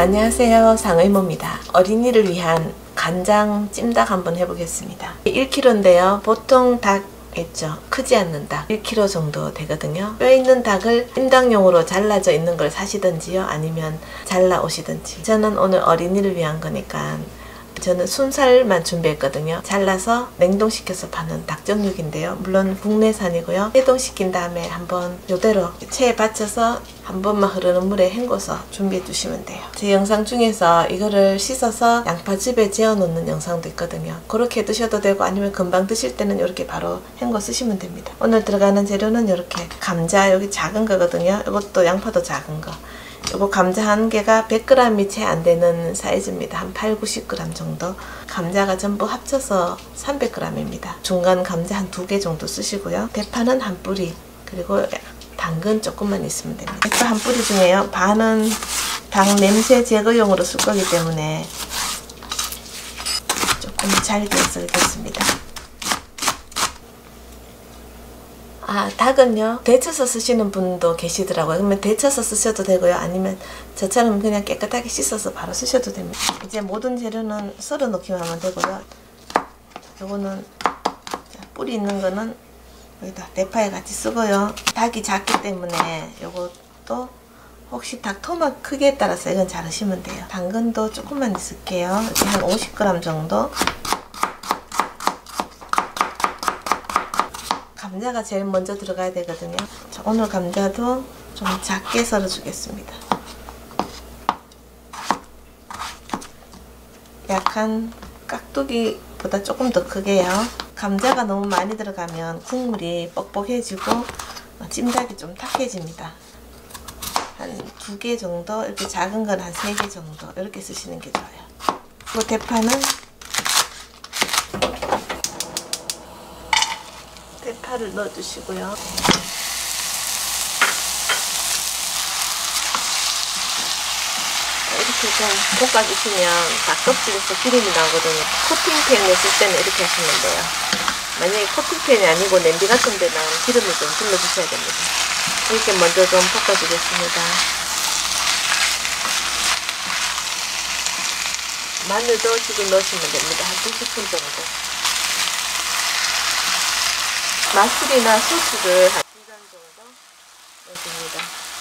안녕하세요, 상의모입니다. 어린이를 위한 간장 찜닭 한번 해보겠습니다. 1kg인데요 보통 닭 있죠, 크지 않는 닭 1kg 정도 되거든요. 뼈 있는 닭을 찜닭용으로 잘라져 있는 걸 사시든지요, 아니면 잘라 오시든지. 저는 오늘 어린이를 위한 거니까 저는 순살만 준비했거든요. 잘라서 냉동시켜서 파는 닭정육인데요. 물론 국내산이고요. 해동시킨 다음에 한번 이대로 체에 받쳐서 한 번만 흐르는 물에 헹궈서 준비해 주시면 돼요. 제 영상 중에서 이거를 씻어서 양파즙에 재워 놓는 영상도 있거든요. 그렇게 드셔도 되고, 아니면 금방 드실 때는 이렇게 바로 헹궈 쓰시면 됩니다. 오늘 들어가는 재료는 이렇게 감자, 여기 작은 거거든요. 이것도 양파도 작은 거. 요거 감자 한 개가 100g이 채 안 되는 사이즈입니다. 한 8, 90g 정도. 감자가 전부 합쳐서 300g입니다. 중간 감자 한 2개 정도 쓰시고요. 대파는 한 뿌리, 그리고 당근 조금만 있으면 됩니다. 대파 한 뿌리 중에요, 반은 닭 냄새 제거용으로 쓸 거기 때문에 조금 잘게 썰겠습니다. 닭은요 데쳐서 쓰시는 분도 계시더라고요. 그러면 데쳐서 쓰셔도 되고요, 아니면 저처럼 그냥 깨끗하게 씻어서 바로 쓰셔도 됩니다. 이제 모든 재료는 썰어 놓기만 하면 되고요. 요거는 뿌리 있는 거는 여기다 대파에 같이 쓰고요. 닭이 작기 때문에 요것도 혹시 닭 토막 크기에 따라서 이건 자르시면 돼요. 당근도 조금만 넣을게요. 이렇게 한 50g 정도. 감자가 제일 먼저 들어가야 되거든요. 자, 오늘 감자도 좀 작게 썰어 주겠습니다. 약간 깍두기보다 조금 더 크게요. 감자가 너무 많이 들어가면 국물이 뻑뻑해지고 찜닭이 좀 탁해집니다. 한 2개 정도, 이렇게 작은 건 한 3개 정도 이렇게 쓰시는 게 좋아요. 그리고 대파는 대파를 넣어주시고요. 이렇게 좀 볶아주시면 닭 껍질에서 기름이 나오거든요. 코팅팬에 쓸 때는 이렇게 하시면 돼요. 만약에 코팅팬이 아니고 냄비 같은 데는 기름을 좀 둘러주셔야 됩니다. 이렇게 먼저 좀 볶아주겠습니다. 마늘도 지금 넣으시면 됩니다. 한 2스푼 정도. 마술이나 소스를 한 2잔 정도 넣어줍니다.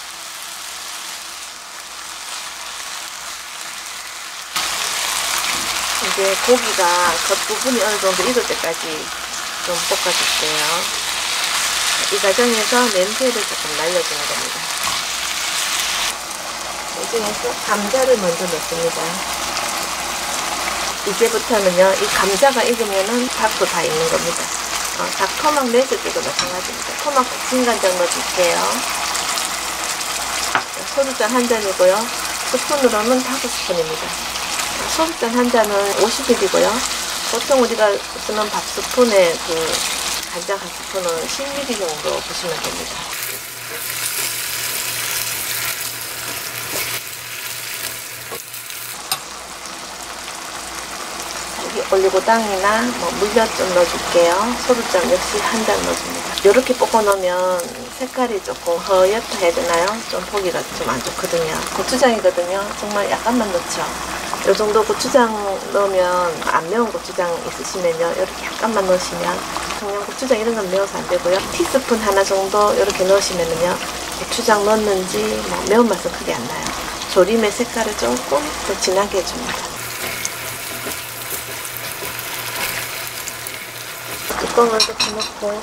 이제 고기가 겉부분이 어느 정도 익을 때까지 좀 볶아줄게요. 이 과정에서 냄새를 조금 날려주는 겁니다. 이 중에서 감자를 먼저 넣습니다. 이제부터는요, 이 감자가 익으면은 닭도 다 익는 겁니다. 닭 토막 냈을 때도 마찬가지입니다. 토막 국진간장 넣어줄게요. 소주잔 한 잔이고요. 스푼으로는 5스푼입니다. 소주잔 한 잔은 50ml고요. 보통 우리가 쓰는 밥 스푼에 그 간장 한 스푼은 10ml 정도 보시면 됩니다. 올리고당이나 물엿 좀 넣어줄게요. 소주잔 역시 한 잔 넣어줍니다. 이렇게 볶아 놓으면 색깔이 조금 허옇다 해야 되나요? 좀 보기가 좀 안 좋거든요. 고추장이거든요. 정말 약간만 넣죠. 이 정도 고추장 넣으면, 안 매운 고추장 있으시면요, 이렇게 약간만 넣으시면, 청양고추장 이런 건 매워서 안 되고요. 티스푼 하나 정도 이렇게 넣으시면은요, 고추장 넣었는지 매운맛은 크게 안 나요. 조림의 색깔을 조금 더 진하게 해줍니다. 뚜껑을 이렇게 넣고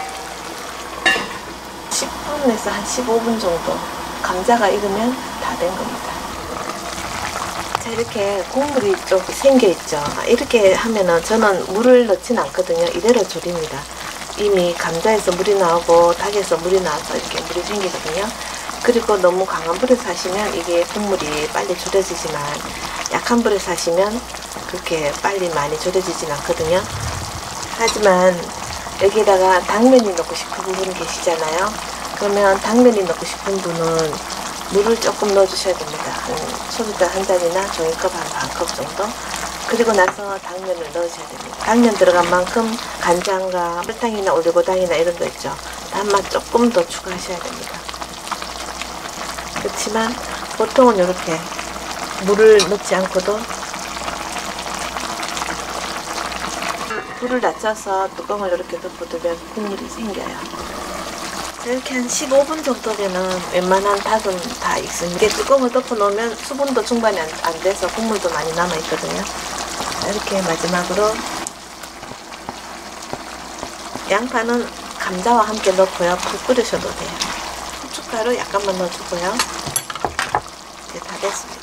10분에서 한 15분 정도 감자가 익으면 다 된 겁니다. 자, 이렇게 국물이 좀 생겨있죠. 이렇게 하면은 저는 물을 넣지는 않거든요. 이대로 졸입니다. 이미 감자에서 물이 나오고 닭에서 물이 나와서 이렇게 물이 생기거든요. 그리고 너무 강한 불에서 하시면 이게 국물이 빨리 졸여지지만, 약한 불에서 하시면 그렇게 빨리 많이 졸여지진 않거든요. 하지만 여기에다가 당면이 넣고 싶은 분 계시잖아요. 그러면 당면이 넣고 싶은 분은 물을 조금 넣어주셔야 됩니다. 한 소주잔 한 잔이나 종이컵 한 반컵 정도. 그리고 나서 당면을 넣으셔야 됩니다. 당면 들어간 만큼 간장과 설탕이나 올리고당이나 이런 거 있죠. 단맛 조금 더 추가하셔야 됩니다. 그렇지만 보통은 이렇게 물을 넣지 않고도 불을 낮춰서 뚜껑을 이렇게 덮어두면 국물이 생겨요. 이렇게 한 15분 정도면은 웬만한 닭은 다 익습니다. 이게 뚜껑을 덮어놓으면 수분도 충분히 안 돼서 국물도 많이 남아있거든요. 이렇게 마지막으로 양파는 감자와 함께 넣고요. 푹 끓이셔도 돼요. 후춧가루 약간만 넣어주고요. 이제 다 됐습니다.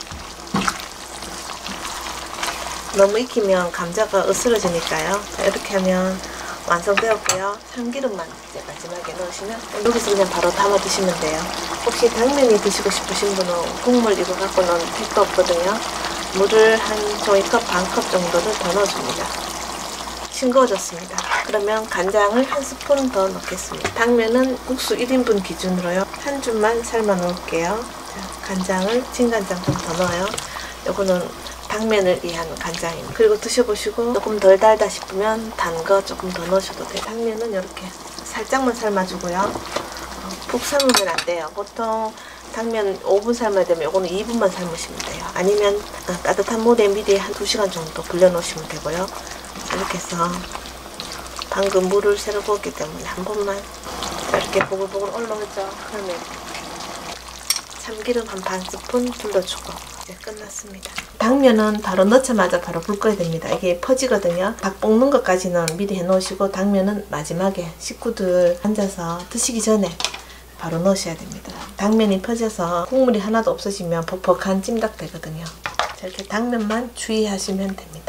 너무 익히면 감자가 으스러지니까요. 이렇게 하면 완성되었고요. 참기름만 이제 마지막에 넣으시면 여기서 그냥 바로 담아 드시면 돼요. 혹시 당면이 드시고 싶으신 분은 국물 이거 갖고는 택도 없거든요. 물을 한 종이컵 반컵 정도를 더 넣어줍니다. 싱거워졌습니다. 그러면 간장을 한 스푼 더 넣겠습니다. 당면은 국수 1인분 기준으로요. 한 줌만 삶아 놓을게요. 자, 간장을 진간장 좀 더 넣어요. 요거는 당면을 위한 간장입니다. 그리고 드셔보시고 조금 덜 달다 싶으면 단 거 조금 더 넣으셔도 돼요. 당면은 이렇게 살짝만 삶아주고요. 푹 삶으면 안 돼요. 보통 당면 5분 삶아야 되면 요거는 2분만 삶으시면 돼요. 아니면 따뜻한 물에 미리 한 2시간 정도 불려 놓으시면 되고요. 이렇게 해서 방금 물을 새로 부었기 때문에 한 번만 이렇게 보글보글 올라오죠. 그러면 참기름 한 반 스푼 둘러주고 이제 끝났습니다. 당면은 바로 넣자마자 바로 불 꺼야 됩니다. 이게 퍼지거든요. 닭 볶는 것까지는 미리 해놓으시고 당면은 마지막에 식구들 앉아서 드시기 전에 바로 넣으셔야 됩니다. 당면이 퍼져서 국물이 하나도 없어지면 퍽퍽한 찜닭 되거든요. 자, 이렇게 당면만 주의하시면 됩니다.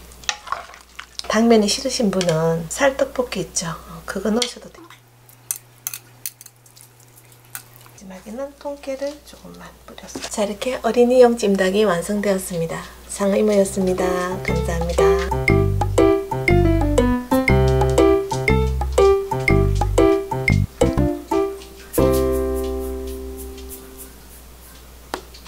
당면이 싫으신 분은 살떡볶이 있죠. 그거 넣으셔도 돼요. 마지막에는 통깨를 조금만 뿌렸어요. 자, 이렇게 어린이용 찜닭이 완성되었습니다. 장의모였습니다. 감사합니다.